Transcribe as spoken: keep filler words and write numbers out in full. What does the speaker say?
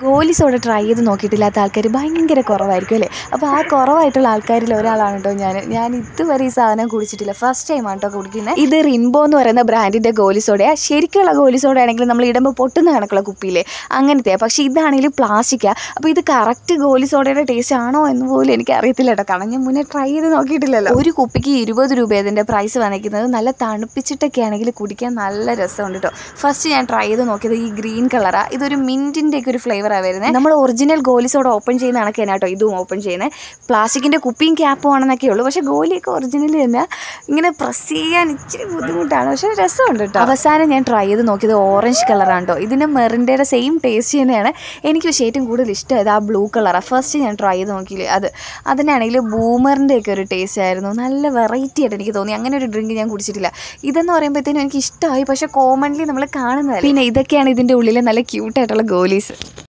ഗോലി soda try ചെയ്ത് നോക്കിയിട്ടില്ലാത്ത ആൾക്കാർ ഭയങ്കര കുറവായിരിക്കും അല്ലേ. അപ്പോൾ ആ കുറവായിട്ടുള്ള ആൾക്കാരിൽ ഒരാളാണ് കേട്ടോ ഞാൻ. ഞാൻ ഇതുവരെ ഈ സാധനം കുടിച്ചിട്ടില്ല, ഫസ്റ്റ് ടൈമാണ് കേട്ടോ കുടിക്കുന്നത്. ഇത് റിൻബോ എന്ന് പറയുന്ന ബ്രാൻഡിൻ്റെ ഗോലി സോഡയാണ്. ശരിക്കുള്ള ഗോലി സോഡ ആണെങ്കിൽ നമ്മൾ ഇടുമ്പോൾ പൊട്ടുന്ന കണക്കുള്ള കുപ്പിയില്ലേ, അങ്ങനത്തെ. പക്ഷേ ഇതാണെങ്കിൽ പ്ലാസ്റ്റിക്കാണ്. അപ്പോൾ ഇത് കറക്റ്റ് ഗോലി സോഡയുടെ ടേസ്റ്റ് ആണോ എന്ന് പോലും എനിക്ക് അറിയത്തില്ല കേട്ടോ, കാരണം ഞാൻ മുന്നേ ട്രൈ ചെയ്ത് നോക്കിയിട്ടില്ലല്ലോ. ഒരു കുപ്പിക്ക് ഇരുപത് രൂപ അതിൻ്റെ പ്രൈസ് വന്നിരിക്കുന്നത്. നല്ല തണുപ്പിച്ചിട്ടൊക്കെ ആണെങ്കിൽ കുടിക്കാൻ നല്ല രസമുണ്ട് കേട്ടോ. ഫസ്റ്റ് ഞാൻ ട്രൈ ചെയ്ത് നോക്കിയത് ഈ ഗ്രീൻ കളറാണ്. ഇതൊരു മിൻറ്റിൻ്റെ ഒക്കെ ഒരു ഫ്ലേവർ വരുന്നത്. നമ്മൾ ഒറിജിനൽ ഗോലി സോഡ ഓപ്പൺ ചെയ്യുന്ന കണക്ക് തന്നെ കേട്ടോ ഇതും ഓപ്പൺ ചെയ്യുന്നത്. പ്ലാസ്റ്റിക്കിൻ്റെ കുപ്പിയും ക്യാപ്പും ആണെന്നൊക്കെ ഉള്ളൂ. പക്ഷേ ഗോലിയൊക്കെ ഒറിജിനൽ തന്നെ. ഇങ്ങനെ പ്രസ് ചെയ്യാൻ ഇച്ചിരി ബുദ്ധിമുട്ടാണ്, പക്ഷേ രസമുണ്ട് കേട്ടോ. അവസാനം ഞാൻ ട്രൈ ചെയ്ത് നോക്കിയത് ഓറഞ്ച് കളറാണ് കേട്ടോ. ഇതിൻ്റെ മെറിൻ്റെയുടെ സെയിം ടേസ്റ്റ് തന്നെയാണ്. എനിക്ക് പക്ഷേ ഏറ്റവും കൂടുതൽ ഇഷ്ടമായത് ആ ബ്ലൂ കളറാണ്. ഫസ്റ്റ് ഞാൻ ട്രൈ ചെയ്ത് നോക്കിയില്ലേ അത് അതിനാണെങ്കിൽ ബൂമറിൻ്റെ ഒക്കെ ഒരു ടേസ്റ്റ് ആയിരുന്നു. നല്ല വെറൈറ്റി ആയിട്ട് എനിക്ക് തോന്നി. അങ്ങനെ ഒരു ഡ്രിങ്ക് ഞാൻ കുടിച്ചിട്ടില്ല. ഇതെന്ന് പറയുമ്പോഴത്തേനും എനിക്ക് ഇഷ്ടമായി, പക്ഷേ കോമൺലി നമ്മൾ കാണുന്നതല്ല. പിന്നെ ഇതൊക്കെയാണ് ഇതിൻ്റെ ഉള്ളിൽ നല്ല ക്യൂട്ടായിട്ടുള്ള ഗോലീസ്.